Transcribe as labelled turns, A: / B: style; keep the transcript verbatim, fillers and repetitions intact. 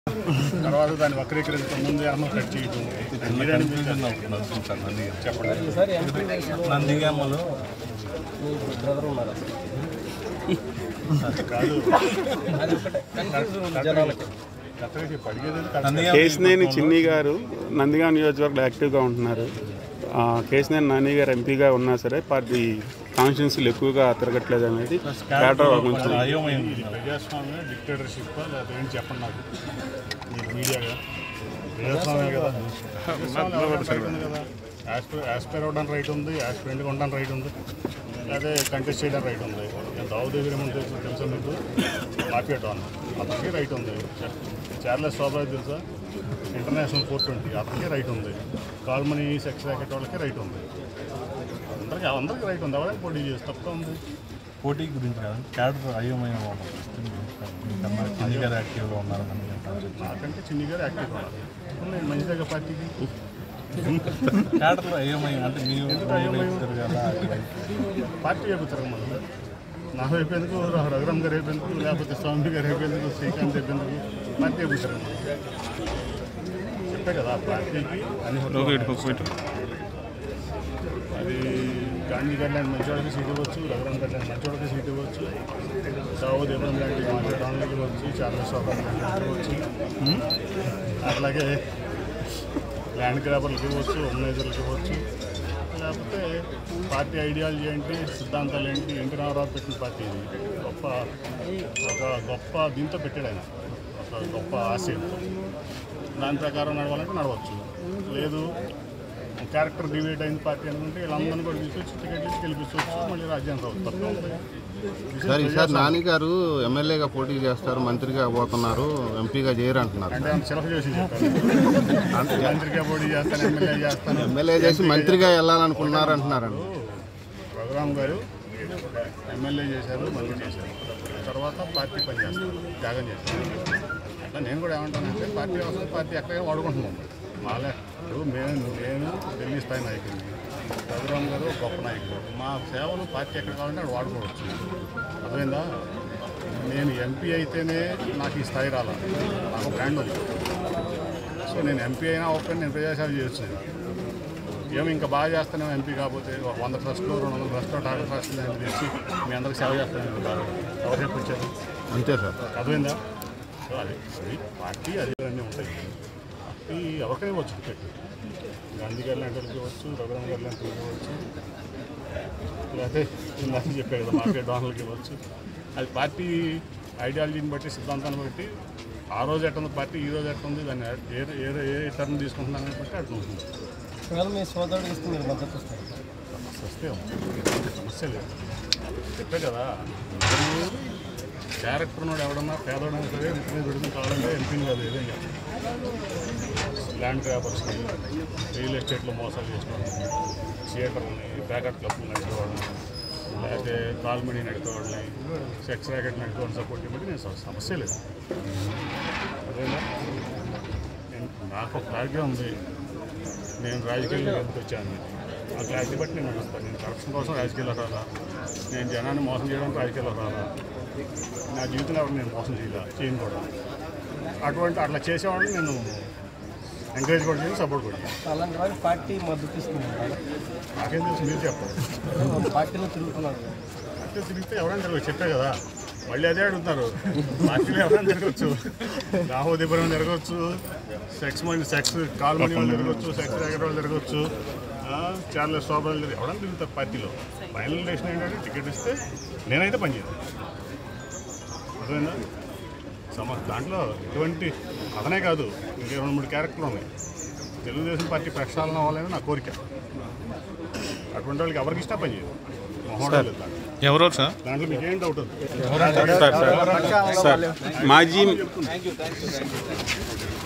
A: తర్వాత దాన్ని వక్రీకరించడం ముందే అమ్మ కట్ చేయడం చెప్పండి.
B: నందిగామలో బ్రదర్ ఉన్నారు
A: కాదు
C: కేసినేని చిన్ని గారు నందిగామ నియోజకవర్గంలో యాక్టివ్గా ఉంటున్నారు. కేసినేని నాని గారు ఎంపీగా ఉన్నా సరే పార్టీ కాన్స్టిట్యున్సీలు ఎక్కువగా తిరగట్లేదు అనేది
A: ప్రజాస్వామ్య డిక్టేటర్షిప్ లేదా ఏంటి చెప్పండి నాకు. మీడియాగా ప్రజాస్వామ్యం కదా, కదా యాస్పైర్ అవ్వడానికి రైట్ ఉంది, యాస్పైరెంట్గా ఉండడానికి రైట్ ఉంది, అదే కంటెస్ట్ చేయడానికి రైట్ ఉంది. దావుద్ ఏమో తెలుసా మీకు, మాఫియా డాన్ అతనికి రైట్ ఉంది. చార్లెస్ శోభా తెలుసా, ఇంటర్నేషనల్ ఫోర్ ట్వంటీ అతనికి రైట్ ఉంది. కాల్మనీ సెక్స్ ర్యాకెట్ వాళ్ళకి రైట్ ఉంది. అందరికీ అందరికీ రైట్ ఉంది. ఎవరైనా పోటీ చేసి తప్ప ఉంది.
B: పోటీ గురించి కాదు, క్యాడర్ అయోమయ చిన్ని గారు యాక్టివ్గా ఉన్నారు.
A: నాకంటే చిన్ని గారు యాక్టివ్గా ఉన్నారు. నేను మంచిగా పార్టీకి
B: క్యాడర్లో అయోమయం అంటే మీరు
A: పార్టీ వైపు తిరగమని నా వైపు ఎందుకు, రఘురామ్ గారు అయిపోయేందుకు, లేకపోతే స్వామి గారు అయిపోయేందుకు, శ్రీకాంత్ అయిపోయేందుకు పార్టీ వైపు తిరగమని చెప్పే కదా. పార్టీకి అన్ని అది గాంధీ గారు లాంటి మంచివాడికి సీట్ ఇవ్వచ్చు, రఘురామ్ గారు లాంటి మంచివాడికి సీట్ ఇవ్వచ్చు, దావుద్ ఏమన్ లాంటి మాట్లాడడానికి ఇవ్వచ్చు, చార్లెస్ శోభా ఇవ్వచ్చు, అట్లాగే ల్యాండ్ గ్రాబర్లకి ఇవ్వచ్చు, ఉమ్మేజర్లకి ఇవ్వచ్చు. లేకపోతే పార్టీ ఐడియాలజీ ఏంటి, సిద్ధాంతాలు ఏంటి, ఎన్టీ రామారావు పెట్టిన పార్టీ ఇది. గొప్ప ఒక గొప్ప దీంతో పెట్టాడు ఆయన, ఒక గొప్ప ఆశయంతో. దాని ప్రకారం నడవాలంటే నడవచ్చు. లేదు క్యారెక్టర్ డివేట్ అయిన పార్టీ అనుకుంటే వీళ్ళందరినీ కూడా తీసుకొచ్చి టికెట్ ఇచ్చి గెలిపించవచ్చు, మళ్ళీ రాజ్యాంగం రావచ్చు. తప్ప
D: సార్ ఈసారి నాని గారు ఎమ్మెల్యేగా పోటీ చేస్తారు, మంత్రిగా పోతున్నారు, ఎంపీగా చేయరు అంటున్నారు.
A: అంటే ఆయన సెలవు చేసి చెప్పారు, మంత్రిగా పోటీ చేస్తాను, ఎమ్మెల్యే చేస్తాను,
D: ఎమ్మెల్యే చేసి మంత్రిగా వెళ్ళాలనుకున్నారు అంటున్నారండి.
A: రఘురామ్ గారు ఎమ్మెల్యే చేశారు, మంత్రి చేశారు, తర్వాత పార్టీ పని చేస్తారు, త్యాగం చేస్తారు. అట్లా నేను కూడా ఏమంటానంటే పార్టీ అవసరం, పార్టీ ఎక్కడికైనా వాడుకుంటున్నాం. మాలే మేము నేను ఢిల్లీ స్థాయి నాయకుడిని, రఘురామ్ గారు గొప్ప నాయకుడు. మా సేవలు పార్టీ ఎక్కడ కావాలంటే అక్కడ వాడుకోవచ్చు. అర్థమైందా? నేను ఎంపీ అయితేనే నాకు ఈ స్థాయి రాలా, నాకు బ్రాండ్ ఉంది. సో నేను ఎంపీ అయినా ఒక్కని నేను ప్రజాసేవ చేయొచ్చు. ఏమో ఇంకా బాగా చేస్తానేమో ఎంపీ కాకపోతే ఒక వంద ట్రస్ట్లో రెండు వందల ట్రస్ట్లో టాటా ట్రస్ట్ నేను తెచ్చి మీ అందరికి సేవ చేస్తాను. ఎవరు చెప్పించారు?
D: అంతే సార్.
A: అర్థమైందా? సో అది పార్టీ అది అన్నీ ఉంటాయి. పార్టీ ఎవరికైనా ఇవ్వచ్చు టికెట్. గాంధీ గారి లాంటి వాళ్ళకి ఇవ్వచ్చు, రఘురామ్ గారి లాంటి వాళ్ళకి ఇవ్వచ్చు, లేకపోతే ఇందాక చెప్పే కదా మార్కెట్ డోనర్లకి ఇవ్వచ్చు. అది పార్టీ ఐడియాలజీని బట్టి, సిద్ధాంతాన్ని బట్టి, ఆ రోజు ఎట్టుంది పార్టీ, ఈ రోజు ఎట్టుంది, దాన్ని ఏ ఏ ఏ టర్న్ తీసుకుంటున్నానని బట్టి అట్లా ఉంటుంది.
B: మీ సోదరుడు ఇస్తే మీరు మద్దతు వస్తారు.
A: వస్తే సమస్య లేదు. చెప్పే కదా, క్యారెక్టర్ ఉన్నాడు ఎవడన్నా పేదోడైనా సరే ఇంటి మీద విడుదల కావాలంటే ఎంపీని కాదు ఏదేం కాదు. ల్యాండ్ గ్రాబర్స్కి, రియల్ ఎస్టేట్లో మోసాలు చేసుకోవడం, థియేటర్ని, ప్యాకెట్ క్లబ్లు నడిపేవాళ్ళని, లేకపోతే కాల్మనీ నడిపేవాళ్ళని, సెక్స్ ర్యాకెట్ నడిపేవాళ్ళని సపోర్ట్ చేయబట్టి నేను సమస్య లేదు. అదేనా నేను నాకు ఒక క్లారిటీ ఉంది. నేను రాజకీయాల్లో ఎందుకు వచ్చాను, ఆ క్లారిటీ బట్టి నేను నడుస్తాను. నేను కరప్షన్ కోసం రాజకీయాల్లో రాలా, నేను జనాన్ని మోసం చేయడానికి రాజకీయాల్లో రాలా. నా జీవితంలో ఎవరు నేను మోసం చేయాల చేయను కూడా. అటువంటి అట్లా చేసేవాళ్ళని నేను ఎంకరేజ్ కూడా చేయను, సపోర్ట్ కూడా చేయను.
B: అలాంటి వాళ్ళు పార్టీ మద్దతు ఇస్తుంది.
A: నాకేం తెలుసు, మీరు చెప్పాలి.
B: పార్టీలో తిరుగుతున్నారు.
A: పార్టీలో తిరిగితే ఎవరైనా తిరగచ్చు, చెప్పే కదా. మళ్ళీ అదే అడుగుతున్నారు. పార్టీలో ఎవరైనా తిరగచ్చు, దాహోదీపురం తిరగవచ్చు, సెక్స్ మనీ సెక్స్ కాల్మనీ వాళ్ళు తిరగచ్చు, సెక్స్ ర్యాకెట్ వాళ్ళు తిరగచ్చు, చార్లెస్ శోభా వాళ్ళు తిరిగి ఎవరైనా తిరుగుతారు పార్టీలో. ఫైనల్ డెసిషన్ ఏంటంటే టికెట్ ఇస్తే నేనైతే పనిచేయను. అర్థమైందా? సమ దాంట్లో ఎటువంటి అతనే కాదు, ఇంకే రెండు మూడు క్యారెక్టర్లు ఉన్నాయి. తెలుగుదేశం పార్టీ ప్రక్షాళన అవ్వాలని నా కోరిక. అటువంటి వాళ్ళకి ఎవరికి ఇష్టం పని చేయదు. మహోడాలు
C: ఎవరో సార్
A: దాంట్లో మీకు ఏం డౌట్
C: మాజీ